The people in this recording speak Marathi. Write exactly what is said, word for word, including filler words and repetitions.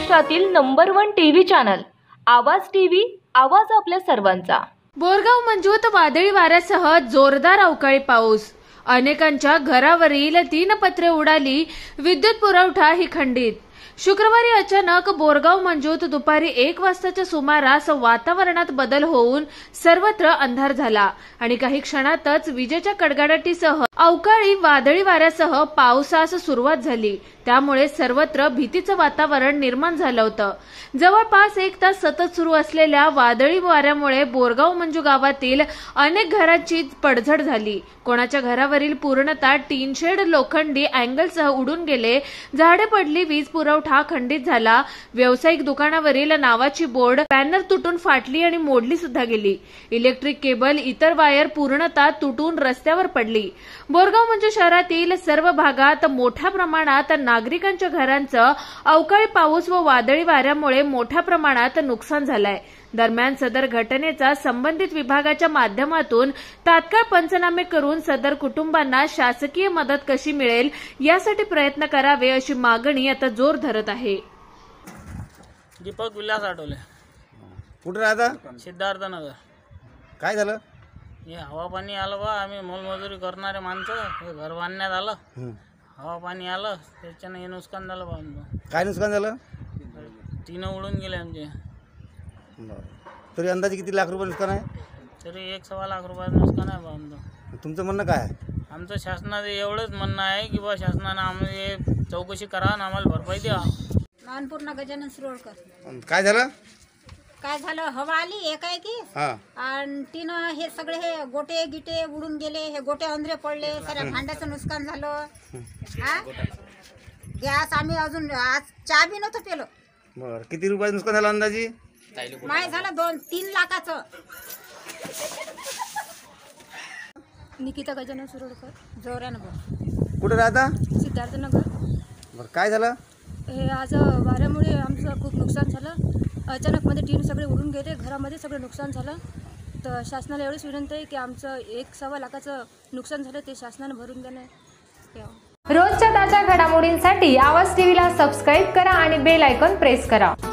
महाराष्ट्रातील number one TV channel Awaaz TV, Awaaz आपल्या सर्वांचा। बोरगाव मंजूत वादळी वाऱ्यासह जोरदार अवकाळी पाऊस, अनेकांच्या घरावरील तीन पत्रे उडाली, विद्युत पुरवठा ही खंडित। शुक्रवारी अचानक बोरगाव मंजूत दुपारी एक वाजताच्या सुमारास वातावरणात बदल होऊन सर्वत्र अंधार झाला आणि काही क्षणातच विजेच्या कडकडाटासह अवकाळी वादळी वाऱ्यासह पावसास सुरुवात झाली। त्यामुळे सर्वत्र भीतीचं वातावरण निर्माण झालं होतं। जवळपास एक तास सतत सुरू असलेल्या वादळी वाऱ्यामुळे बोरगाव मंजू गावातील अनेक घरांची पडझड झाली। कोणाच्या घरावरील पूर्णतः टीन शेड लोखंडी अँगलसह उडून गेले, झाडे पडली, वीज पुरवठा खंडित झाला, व्यावसायिक दुकानावरील नावाची बोर्ड पॅनल तुटून फाटली आणि मोडली सुद्धा गेली। इलेक्ट्रिक केबल, इतर वायर पूर्णतः तुटून रस्त्यावर पडली। बोरगाव मंजू शहरातील सर्व भागात मोठ्या प्रमाणात नागरिकांच्या घरांचं अवकाळी पाऊस व वादळी वाऱ्यामुळे मोठ्या प्रमाणात नुकसान झालंय। दरम्यान सदर घटनेचा संबंधित विभागाच्या माध्यमातून तात्काळ पंचनामे करून सदर कुटुंबांना शासकीय मदत कशी मिळेल यासाठी प्रयत्न करावे अशी मागणी आता जोर धरत आहे। दीपक विलास आठवले। कुठे राहता? सिद्धार्थनगर। काय झालं? हे हवा पाणी आलं बा, आम्ही मोलमजुरी करणारे माणसं, हे घर बांधण्यात आलं, हवा पाणी आलं, त्याच्यानं हे नुकसान झालं बा आमचं। काय नुकसान झालं? तीन उडून गेले आमचे। तरी अंदाजे किती लाख रुपये नुकसान आहे? तरी एक सव्वा लाख रुपयाचं नुकसान आहे बा आमचं। तुमचं म्हणणं काय आहे? आमचं शासनाचं एवढंच म्हणणं आहे की बा शासनानं आम्हाला चौकशी करा आणि आम्हाला भरपाई द्या। मानपूर्ण गजानन सुरोळकर। काय झालं? काय झालं, हवा आली एकाएकी आणि तिनं हे सगळे हे गोटे गिटे उडून गेले, हे गोटे अंधरे पडले, साऱ्या भांड्याचं नुकसान झालं। हा गॅस आम्ही अजून आज चहा बी नव्हतं पेलो। बरं, किती रुपयाचं नुकसान झालं अंदाजी? माय झालं दोन तीन लाखाचं। निकिता गजानन सुरोळकर, जोरानगर। कुठे राहता? सिद्धार्थनगर। बरं, काय झालं? हे आज वाऱ्यामुळे आमचं खूप नुकसान झालं। अचानक मध्ये टीन सगळे उडून गेले, घरामध्ये सगळं नुकसान झालं। तर शासनाला एवढीच विनंती आहे की आमचं एक सव्वा लाखाचं नुकसान झालं ते शासनाने भरून देणं। रोजच्या ताज्या घडामोडींसाठी आवाज टीव्हीला सबस्क्राईब करा आणि बेल आयकॉन प्रेस करा।